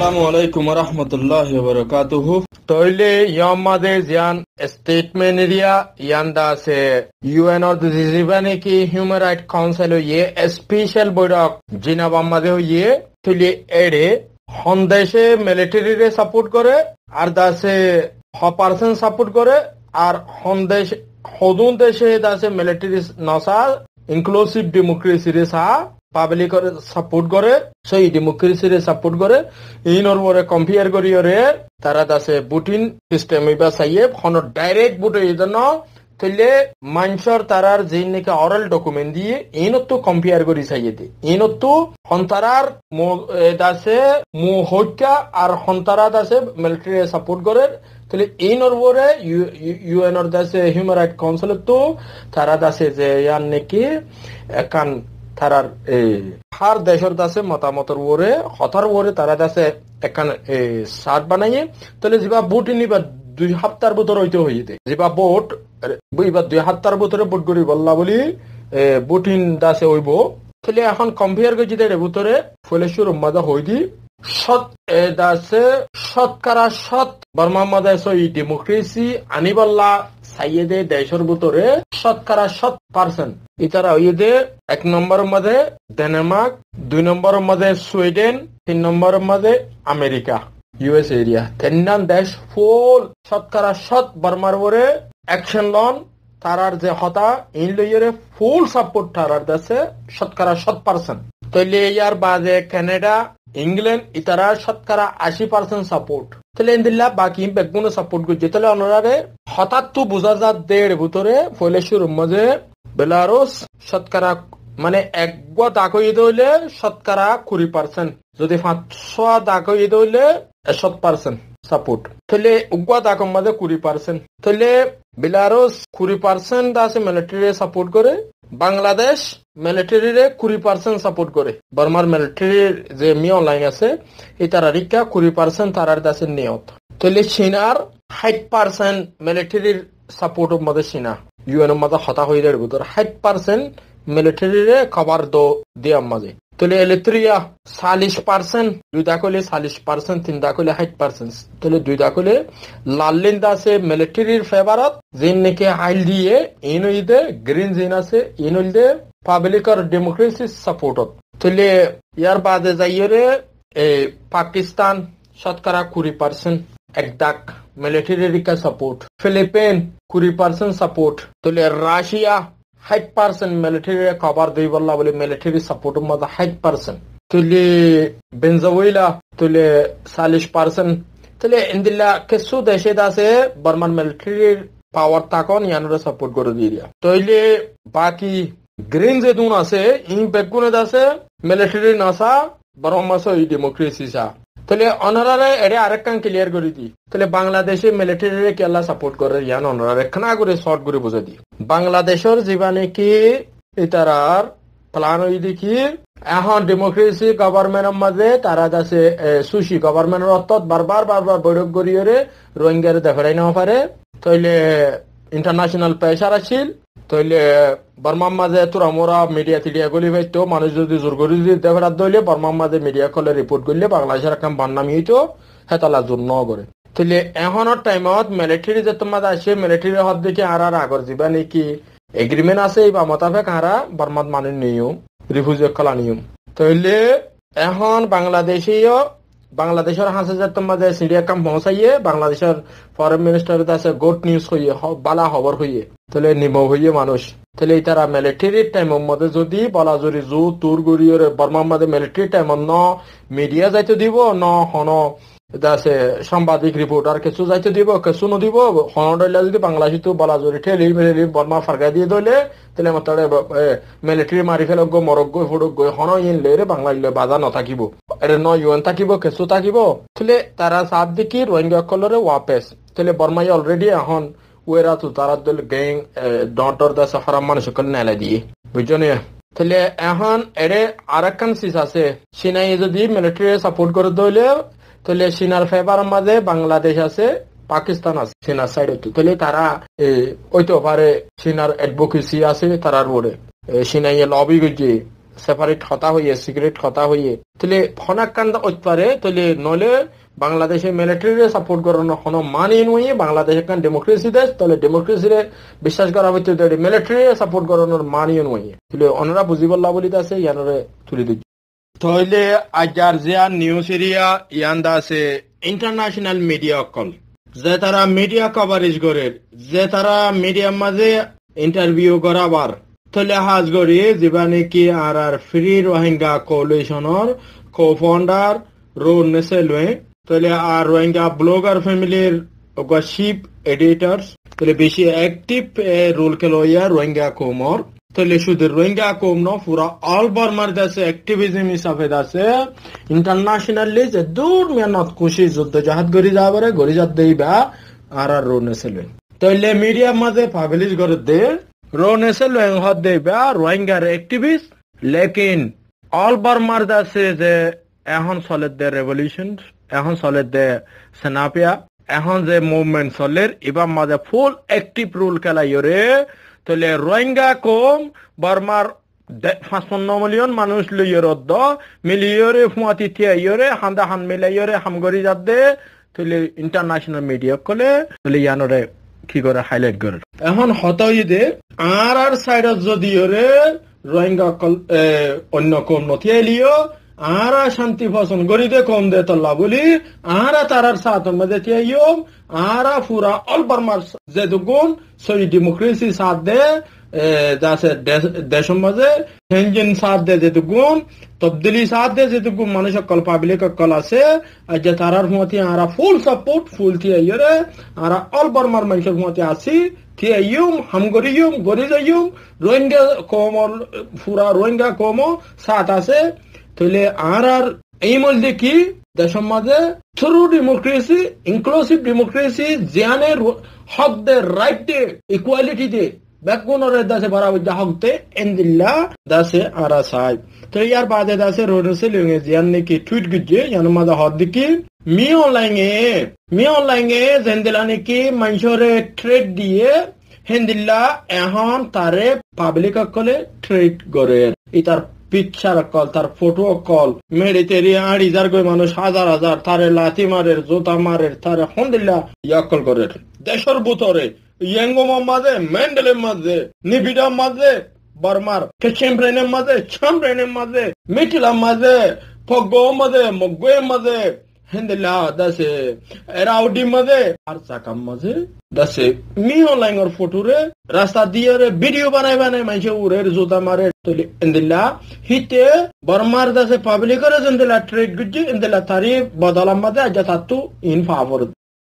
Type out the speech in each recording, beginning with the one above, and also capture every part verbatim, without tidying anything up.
আসসালামু আলাইকুম ওয়া রাহমাতুল্লাহি ওয়া বারাকাতুহু। তইলে ইয়ামাদে জিয়ান স্টেটমেন্ট এরিয়া ইয়ান্ডা আছে ইউএন অর দিজিবানে কি হিউম্যান রাইট কাউন্সিল ইয়ে স্পেশাল বৈঠক জিনাব আমাদে ইয়ে তইলে এডে হন্দেশে মিলিটারি রে সাপোর্ট করে আর দাসে হ পার্সেন্ট সাপোর্ট করে আর হন্দেশ হদুন দেশে দাসে মিলিটারি নসা ইনক্লুসিভ ডেমোক্রেসি রে সা পাবলিক সাপোর্ট করে সেই ডেমোক্রেসি রে সাপোর্ট করে ইন ওর পরে কম্পেয়ার করি ওরে তারা দাসে ভোটিং সিস্টেম ইবা সাইয়ে হন ডাইরেক্ট ভোট এই জন্য তইলে মানসর তারার যে নাকি অরাল ডকুমেন্ট দিয়ে ইনত কম্পেয়ার করি সাইয়ে দি ইনত হন্তারার দাসে মু হত্যা আর হন্তারা দাসে মিলিটারি সাপোর্ট করে তাহলে ইন ওর পরে ইউএন ওর দাসে হিউম্যান রাইট কাউন্সিল তো তারা দাসে যে ইয়ান নাকি একান তারার হার দেশের দাসে মতামতর ওরে হতার ওরে তারা দাসে একান সাত বানাইয়ে তাহলে যা ভোট নিবা দুই সপ্তাহের ভিতর হইতে হইতে যা ভোট এবার দুই সপ্তাহের ভিতরে ভোট করি বললা বলি ভোটিং দাসে হইব তাহলে এখন কম্পেয়ার করছি এর ভিতরে ফলেশ্বর উম্মাদা হই দি সৎ দাসে শতকরা শত বর্মা মাদাসে ডেমোক্রেসি আনিবাল্লা সাইয়েদে দেশের ভিতরে শতকরা শত পার্সেন্ট ইতারা ইয়েদে এক নম্বরের মধ্যে ডেনমার্ক, দুই নম্বরের মধ্যে সুইডেন, তিন নম্বরের মধ্যে আমেরিকা ইউএস এরিয়া তিনজন দেশ ফুল শতকরা শত বর্মার ওরে অ্যাকশন লন তারার যে হতা ইন লইয়ে ফুল সাপোর্ট তারার দেশে শতকরা শত পার্সেন্ট তৈলে ইয়ার বাদে কানাডা, ইংল্যান্ড ইতারা শতকরা আশি পার্সেন্ট সাপোর্ট তাহলে ইন্দিল্লা বাকি বেগুন সাপোর্ট করছে তাহলে অনারে হঠাৎ তো বোঝা যা দেড় ভিতরে ফলেশ্বর মধ্যে বেলারুস শতকরা মানে এক গুয়া দাগ হয়ে হইলে শতকরা কুড়ি পার্সেন্ট যদি পাঁচশো দাগ হয়ে হইলে শত পার্সেন্ট সাপোর্ট তাহলে উগুয়া দাগ মধ্যে কুড়ি পার্সেন্ট তাহলে বেলারুস কুড়ি পার্সেন্ট আছে মিলিটারি সাপোর্ট করে বাংলাদেশ মিলিটারি রে কুড়ি পার্সেন্ট সাপোর্ট করে বর্মার মিলিটারির যে মি অনলাইন আছে এই তারা রিকা কুড়ি পার্সেন্ট তারার দাসে নিয়ত তাহলে চীনার ষাট পার্সেন্ট মিলিটারির সাপোর্টের মধ্যে চীনা ইউএন এর মধ্যে হতা হয়ে যাবে ভিতর ষাট পার্সেন্ট মিলিটারি রে খবর দো দিয়ার মাঝে তাহলে এলেত্রিয়া চাল্লিশ পার্সেন্ট দুই দাকলে চাল্লিশ পার্সেন্ট তিন দাকলে ষাট পার্সেন্ট তাহলে দুই দাকলে লাল্লিন আছে মিলিটারির ফেভারত যেন নাকি আইল দিয়ে ইন হইদে গ্রিন যেন আছে ইন হইদে পাবলিক আর ডেমোক্রেসি সাপোর্টত তাহলে ইয়ার বাদে যাইয়ে পাকিস্তান শতকরা কুড়ি পার্সেন্ট এক দাক মিলিটারি রিকা সাপোর্ট ফিলিপিন কুড়ি পার্সেন্ট সাপোর্ট তাহলে রাশিয়া ষাট পার্সেন্ট মিলিটারি খবর দুই বললা বলে মিলিটারি সাপোর্টের মধ্যে ষাট পার্সেন্ট তাহলে ভেনেজুয়েলা তাহলে চাল্লিশ পার্সেন্ট তাহলে ইন্দিল্লা কিছু দেশে আছে বর্মান মিলিটারির পাওয়ার তাকন ইয়ানোরে সাপোর্ট করে দিয়ে দিয়া তাহলে বাকি গ্রিন যে দুন আছে ইন বেগুনে আছে মিলিটারি নাসা বরং মাসো এই ডেমোক্রেসি সা তাহলে অনারারে এরে আরেক কান ক্লিয়ার করে দি তাহলে বাংলাদেশে মিলিটারি কেলা সাপোর্ট করে ইয়ান অনারারে খানা করে শর্ট করে বুঝে দি বাংলাদেশের জীবনে কি এটার প্লান হই দেখি এখন ডেমোক্রেসি গভর্নমেন্টের মাঝে তারা আছে সুশি গভর্নমেন্টের অর্থ বারবার বারবার বৈঠক করিয়ে রোহিঙ্গার দেখাই না পারে তাইলে ইন্টারন্যাশনাল প্রেসার আছিল তাইলে বর্মার মাঝে তোরা মোরা মিডিয়া টিডিয়া গলি ভাইতো মানুষ যদি জোর করে যদি দেখার দইলে বর্মার মাঝে মিডিয়া কলে রিপোর্ট করলে বাংলাদেশের একটা বান্নামি হইতো হেতালা জোর ন করে তাইলে এখনের টাইমত মিলিটারি যে তোমার আসে মিলিটারি হাত দেখে আর আর আগর যাবা নাকি এগ্রিমেন্ট আছে বা মোতাবেক হারা বর্মাত মানে নিয়ম রিফিউজি কলা নিয়ম তাইলে এখন বাংলাদেশীয় বাংলাদেশের হাসে যে তোমার সিরিয়া কাম পৌঁছাইয়ে বাংলাদেশের ফরেন মিনিস্টার আছে গুড নিউজ হইয়ে বালা খবর হইয়ে তাহলে নিম হইয়ে মানুষ তাহলে তারা মিলিটারির টাইমের মধ্যে যদি বলা যদি জো তুর গড়িয়ে বর্মার মধ্যে মিলিটারি টাইমত ন মিডিয়া যাইতে দিব ন হন আছে সাংবাদিক রিপোর্টার কিছু যাইতে দিব কিছু নদিব হনডাইলা যদি বাংলাদেশি তো বলা যদি ঠেলি মেলি বর্মা ফার্গা দিয়ে দইলে তাহলে আমার মিলিটারি মারি ফেলক গো মরক গো ফুটক গো হন ইন লেরে বাংলা বাজা নথাকিব এর ন ইউএন থাকিব কিছু থাকিব তাহলে তারা সাত দেখি রোহিঙ্গা কলরে ওয়াপেস তাহলে বর্মাই অলরেডি এখন ওয়েরা তো তারা দল গ্যাং ডটর দাস হারাম মানুষ সকল নেলা দিয়ে বুঝছো না তাহলে এখন এরে আরেকখান সিস আছে সিনাই যদি মিলিটারি সাপোর্ট করে দইলে তাহলে সিনার ফেভার মাঝে বাংলাদেশ আছে পাকিস্তান আছে সিনার সাইড তাহলে তারা ওইতে পারে সিনার অ্যাডভোকেসি আছে তারার ওরে সিনাই লবি করছে সেপারেট হতা হইয়ে সিগারেট হতা হইয়ে তাহলে হনাকান্দা হইতে পারে তাহলে নলে বাংলাদেশের মিলিটারি সাপোর্ট করানো হনো মানিয়ে নইয়ে বাংলাদেশ একখান ডেমোক্রেসি দেশ তাহলে ডেমোক্রেসিরে বিশ্বাস করা হইতে মিলিটারি সাপোর্ট করানোর মানিয়ে নইয়ে তাহলে অন্যরা বুঝিবল্লা বলিতে আছে ইয়ানরে তুলে দিচ্ছি তাহলে আজার জিয়া নিউজ এরিয়া ইয়ান্দা আছে ইন্টারন্যাশনাল মিডিয়া কল যে তারা মিডিয়া কভারেজ করে যে তারা মিডিয়ার মাঝে ইন্টারভিউ করাবার তাহলে হাজ করি যেবা নাকি আর আর ফ্রি রোহিঙ্গা কোলিশনের কো ফাউন্ডার রোল নেসেলওয়ে তাহলে আর রোহিঙ্গা ব্লগার ফ্যামিলির শিপ এডিটর্স তাহলে বেশি অ্যাক্টিভ রোল খেলো ইয়া রোহিঙ্গা কোমর তাহলে শুধু রোহিঙ্গা কম ন পুরা অল বার্মার দেশে অ্যাক্টিভিজম হিসাবে আছে ইন্টারন্যাশনালি যে দূর মেহনত খুশি যুদ্ধ জাহাজ গড়ি যাবারে গড়ি যাত দেইবা আর আর রো নেসেলওয়ে তাহলে মিডিয়ার মাঝে পাবলিশ করে দে রো নেসেলওয়ে হদ দেইবা রোহিঙ্গার অ্যাক্টিভিস্ট লেকিন অল বার্মার দেশে যে এখন চলে দে রেভলিউশন এখন চলে দে সেনাপিয়া এখন যে মুভমেন্ট চলে এবার মাঝে ফুল অ্যাক্টিভ রোল খেলাইরে তাহলে রোহিঙ্গা কম বার্মার পাঁচপন্ন মিলিয়ন মানুষ লইয়রদ্দ মিলিয়রে ফুয়াতি তিয়াইরে হান্দা হান মিলাইরে হামগরি যাত দে তাহলে ইন্টারন্যাশনাল মিডিয়া কলে তাহলে ইয়ানরে কি করে হাইলাইট করে এখন হতাই দে আর আর সাইডত যদি ওরে রোহিঙ্গা কল অন্য কম নথিয়াইলিও আর শান্তি ফসন গরিদে কম দে তল্লা বলি আর তারার সাথে মধ্যে তিয়াইও আর পুরা অল বার্মার যে দুগুণ সই ডেমোক্রেসি সাথ দে যাচ্ছে দেশের মাঝে হেঞ্জিন সাথ দে যেহেতু গুণ তবদিলি সাথ দে যেহেতু গুণ মানুষ কল পাবলিক কল আছে আর যে তারার মতে আর ফুল সাপোর্ট ফুল থিয়ে আর অল বার্মার মানুষের মতে আসি থিয়াইম হাম গরিয়ম গরি যাইম রোহিঙ্গা কম পুরা রোহিঙ্গা কম সাথ আছে তাহলে আর আর এই মধ্যে কি দেশের মাঝে থ্রু ডেমোক্রেসি ইনক্লুসিভ ডেমোক্রেসি জিয়ানের হক দে রাইট দে ইকুয়ালিটি দে ব্যাকগুণের দাসে বরাবর যা হক দে এন্দিল্লা দাসে আরা সাহেব তো ইয়ার বাদে দাসে রোডসে লিঙে জিয়ান নাকি টুইট গুজে ইয়ান মাঝে হদ দিকি মি অনলাইনে মি অনলাইনে জেন্দিলা নাকি মানুষরে ট্রেড দিয়ে হেন্দিল্লা এখন তারে পাবলিক কলে ট্রেড করে ইতার পিকচার কল তার ফটো কল মেরে তেরি আড়ি যার গই মানুষ হাজার হাজার তারে লাথি মারের জোতা মারের তারে হন্দিল্লা ইয়াকল করে দেশের ভিতরে ইয়াঙ্গমার মাঝে মেন্ডেলের মাঝে নিবিডার মাঝে বার্মার চেম্ব্রেনের মাঝে চাম্ব্রেনের মাঝে মিটিলার মাঝে ফগোর মাঝে মগোয়ের মাঝে হেন্দিল্লা দাসে এরাউডি মাঝে আর চাকাম মাঝে দাসে মি অনলাইনের ফটোরে রাস্তা দিয়ে ভিডিও বানাই বানাই মানুষে উড়ের জোতা মারে তলি এন্দিল্লা হিতে বার্মার দাসে পাবলিকের এন্দিল্লা ট্রেড গুজি এন্দিল্লা তারি বদলাম মাঝে আজ তাতু ইন ফাভর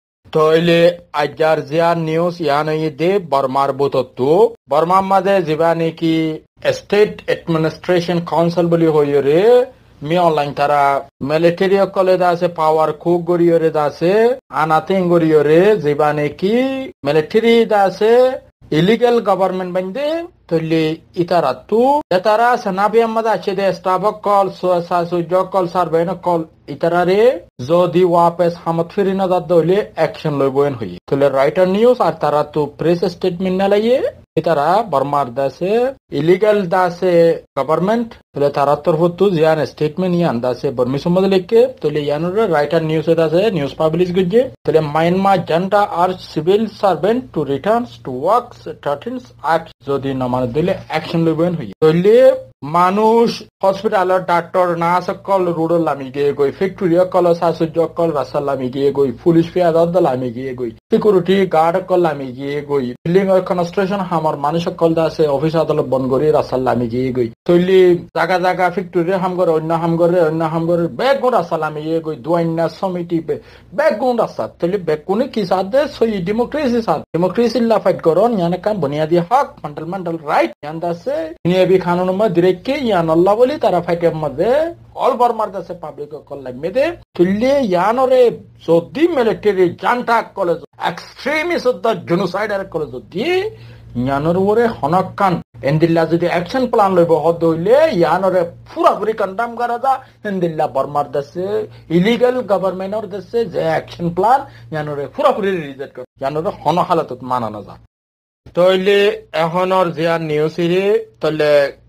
তইলে আজার জিয়া নিউজ ইয়ানই দে বার্মার বতত্তু বার্মার মাঝে যিবা নেকি স্টেট এডমিনিস্ট্রেশন কাউন্সিল বলি হইরে মি অনলাইন তারা মিলিটারি কলে আছে পাওয়ার খুব গড়িয়রে আছে আনাতিং গড়িয়রে যিবা নেকি মিলিটারি আছে ইলিগাল গভর্নমেন্ট বান্ধে তলি ইতারাতু তারা সেনাবিয়ার মাঝে আছে দে স্টাফক কল সুযোগ কল সার্ভেন কল ইতারারে যদি ওয়াপস হামত ফিরি না দাদ হইলে অ্যাকশন লইবেন হই তলে রাইটার নিউজ আর তারা তো প্রেস স্টেটমেন্ট না লাইয়ে ইতারা বার্মার দাসে ইলিগাল দাসে গভর্নমেন্ট তলে তারা তরফ তো জিয়ান স্টেটমেন্ট ইয়ান দাসে বর্মি সম্বন্ধে লিখকে তলে ইয়ানোর রাইটার নিউজ দাসে নিউজ পাবলিশ গজে তলে মায়ানমার জান্টা আর civil servant to returns to works thirteenth act যদি না মানে দিলে অ্যাকশন লইবেন হই তলে মানুষ হসপিটালের ডাক্তার নার্স কল রুডল লামি গিয়ে গই ফ্যাক্টরি কল সাসুজ কল রাসাল লামি গিয়ে গই পুলিশ ফিয়াদ লামি গিয়ে গই সিকিউরিটি গার্ড কল লামি গিয়ে গই বিল্ডিং এর কনস্ট্রাকশন হামার মানুষ কল দাসে অফিস আদালত বন্ধ করি রাসাল লামি গিয়ে গই তৈলি জায়গা জায়গা ফ্যাক্টরি হামগর অন্য হামগরে অন্য হামগরে বেগুন রাস্তা লামি গিয়ে গই দুয়াইনা সমিতি বেগুন রাস্তা তৈলি বেগুনে কি সাথে সই ডেমোক্রেসি সাথ ডেমোক্রেসি লা ফাইট করন ইয়ানে কাম বুনিয়াদি হক ফান্ডামেন্টাল রাইট ইয়ান দাসে নিয়াবি কানুন মধ্যে কে ইয়ান আল্লাহ বলি তারা ফাইটের মধ্যে অল বার্মার দাসে পাবলিক কল্যাণ মেদে তুললে ইয়ানরে যদি মিলিটারি জান্টা কলেজ এক্সট্রিমিস্ট জেনোসাইডার কলেজ যদি ইয়ানোর ওরে হনকান এন্দিল্লা যদি অ্যাকশন প্ল্যান লইব হদ হইলে ইয়ানোরে পুরাপুরি কন্ডাম করা যা এন্দিল্লা বার্মার দাসে ইলিগাল গভর্নমেন্টর দাসে যে অ্যাকশন প্ল্যান ইয়ানোরে পুরাপুরি রিজেক্ট করে ইয়ানোরে হন হালাতত মানানো যা তইলে এখনর জিয়া নিউজ ইরে তলে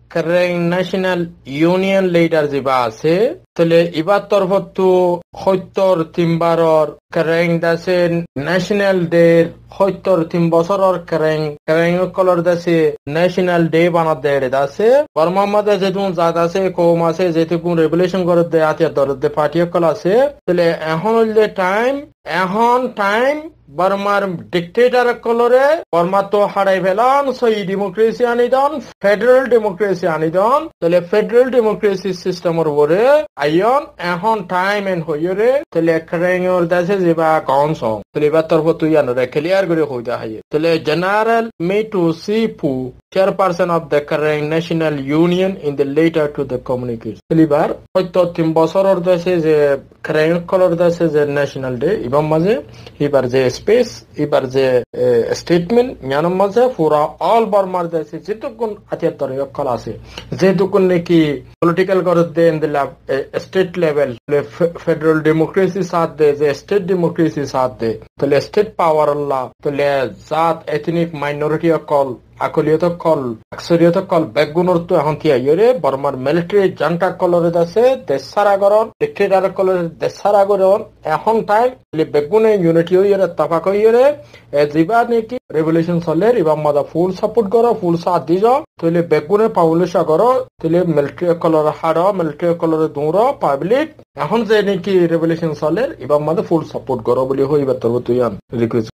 কারেং ন্যাশনাল ইউনিয়ন লিডার যিবা আছে তাহলে ইবার তরফতো সত্তর তিনবারর কারেং দাসে ন্যাশনাল ডে সত্তর তিন বছরের কারেং কারেং কলর দাসে ন্যাশনাল ডে বানাত দেয় দাসে বর্মার মধ্যে যেটুকু জাত আছে কম আছে যেটুকু রেগুলেশন করে দেয় আতিয়া দরদ পার্টি কল আছে তাহলে এখন হইলে টাইম এখন টাইম বর্মার ডিক্টেটর কলরে বর্মা তো হারাই ফেলান সই ডেমোক্রেসি আনি দন ফেডারেল ডেমোক্রেসি আনি দন তাহলে ফেডারেল ডেমোক্রেসি সিস্টেমের উপরে আইন এখন টাইম এন হইরে তাহলে কারেংর দাসে যেবা কনসং তাহলে এবার তরফ তুই আনরে ক্লিয়ার করে হইতা হাই তাহলে জেনারেল মেটু সিপু chairperson of the Karen National Union in the later to the communication. এবার হয়তো তিন বছরের দেশে যে Karen কলর দেশে যে ন্যাশনাল ডে এবার মাঝে এবার যে স্পেস এবার যে স্টেটমেন্ট মিয়ানম মাঝে পুরা অল বর্মার দেশে যেটুকুন আতিয়াত্তর কল আছে যেটুকুন নাকি পলিটিক্যাল করে দেন দিলা স্টেট লেভেল ফেডারেল ডেমোক্রেসি সাথ দে যে স্টেট ডেমোক্রেসি সাথ দে তাহলে স্টেট পাওয়ার আল্লাহ তাহলে জাত এথনিক মাইনরিটি কল আকলিয়ত কল আকসরিয়ত কল বেগুনর তো এখন কি আইরে বর্মার মিলিটারি জান্টা কলরে আছে দেশারা গরন ডিক্টেটর কলরে দেশারা গরন এখন টাইম বেগুনে ইউনিটি হইরে তাফাক হইরে জিবা নাকি রেভলিউশন চলে ইবা মাদা ফুল সাপোর্ট করো ফুল সাথ দিজ তাহলে বেগুনে পাউলিশা করো তাহলে মিলিটারি কলর হাড় মিলিটারি কলরে দৌড় পাবলিক এখন যে নাকি রেভলিউশন চলে ইবা মাদা ফুল সাপোর্ট করো বলি হইবা তোর তুই রিকোয়েস্ট